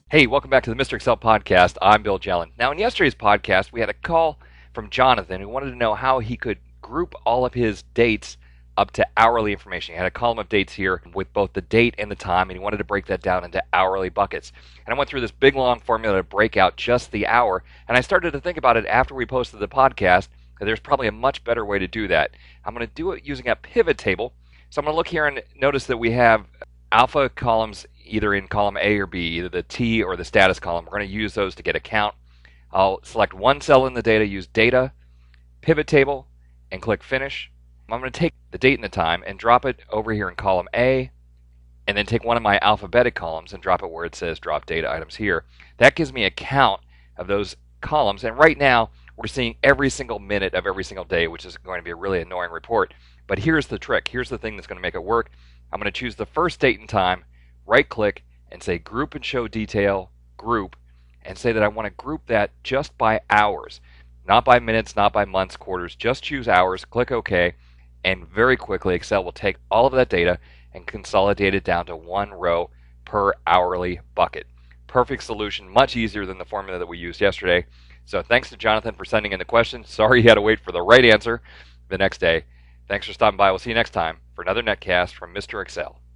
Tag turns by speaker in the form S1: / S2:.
S1: Hey, welcome back to the Mr. Excel podcast. I'm Bill Jelen. Now, in yesterday's podcast, we had a call from Jonathan who wanted to know how he could group all of his dates up to hourly information. He had a column of dates here with both the date and the time, and he wanted to break that down into hourly buckets. And I went through this big, long formula to break out just the hour, and I started to think about it after we posted the podcast, that there's probably a much better way to do that. I'm going to do it using a pivot table. So I'm going to look here and notice that we have alpha columns either in column A or B, either the T or the status column. We're going to use those to get a count. I'll select one cell in the data, use data, pivot table, and click finish. I'm going to take the date and the time and drop it over here in column A, and then take one of my alphabetic columns and drop it where it says drop data items here. That gives me a count of those columns, and right now we're seeing every single minute of every single day, which is going to be a really annoying report. But here's the trick. Here's the thing that's going to make it work. I'm going to choose the first date and time, right click, and say group and show detail, group, and say that I want to group that just by hours, not by minutes, not by months, quarters, just choose hours, click OK, and very quickly Excel will take all of that data and consolidate it down to one row per hourly bucket. Perfect solution, much easier than the formula that we used yesterday. So thanks to Jonathan for sending in the question. Sorry you had to wait for the right answer the next day. Thanks for stopping by. We'll see you next time for another netcast from Mr. Excel.